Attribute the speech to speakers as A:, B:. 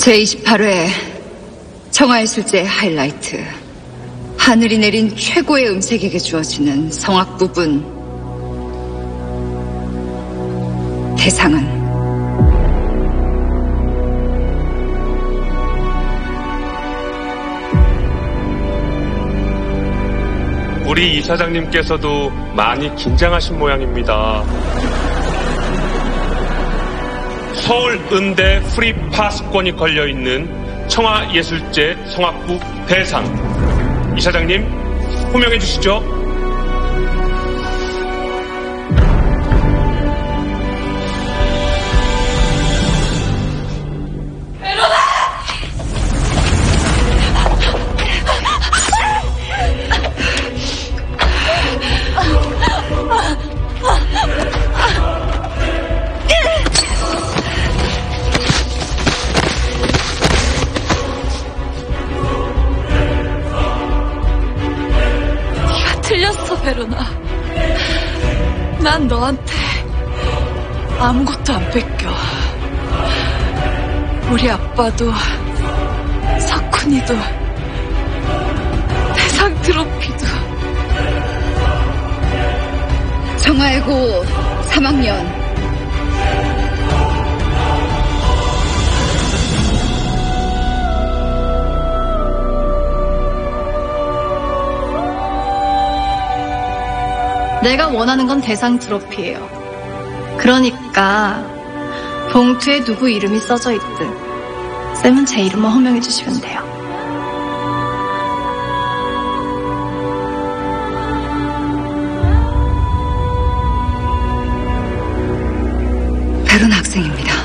A: 제28회 청하예술제의 하이라이트. 하늘이 내린 최고의 음색에게 주어지는 성악 부분. 대상은
B: 우리 이사장님께서도 많이 긴장하신 모양입니다. 서울은대 프리파스권이 걸려있는 청하예술제 성악부 대상. 이사장님 호명해 주시죠.
C: 틀렸어, 베로나. 난 너한테 아무것도 안 뺏겨. 우리 아빠도 석훈이도 대상 트로피도.
A: 청하예고 3학년
C: 내가 원하는 건 대상 트로피예요. 그러니까 봉투에 누구 이름이 써져 있든 쌤은 제 이름만 호명해 주시면 돼요.
A: 베로나 학생입니다.